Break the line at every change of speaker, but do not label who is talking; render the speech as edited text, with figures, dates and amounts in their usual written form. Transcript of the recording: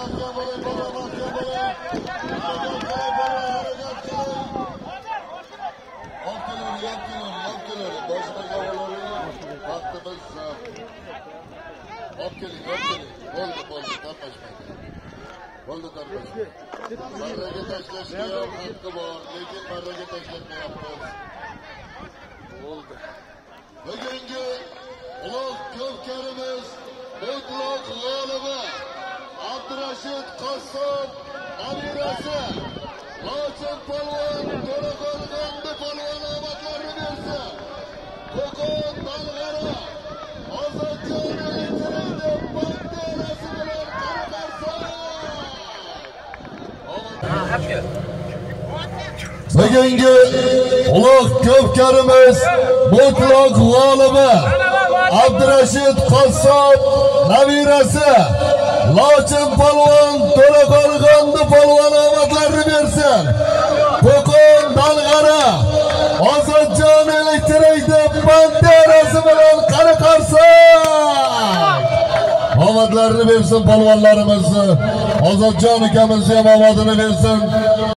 Bo'ldi tarqashma. Marraga tashlashga haqqi bor, lekin marraga tashlashmayapmiz. Bo'ldi. Bugungi ulug' ko'pkarimiz mutlaq g'olibi Abdurashid Qassob nabirasi Lochin polvon To'raqo'rg'onda polvon omadlarini bersa. Qo'qon Balg'ara Ozodjon elektrida banderasi bilan bugungi ulug' ko'pkarimiz mutlaq g'olibi Abdurashid Qassob nabirasi Lochin polvon To'raqo'rg'onda polvon omadlarini bersin. Qo'qon Balg'ara Ozodjon elektrida banderasi bilan qani qarsak omadlarini bersin polvonlarimizni. Ozodjon akamizni ham omadini bersin.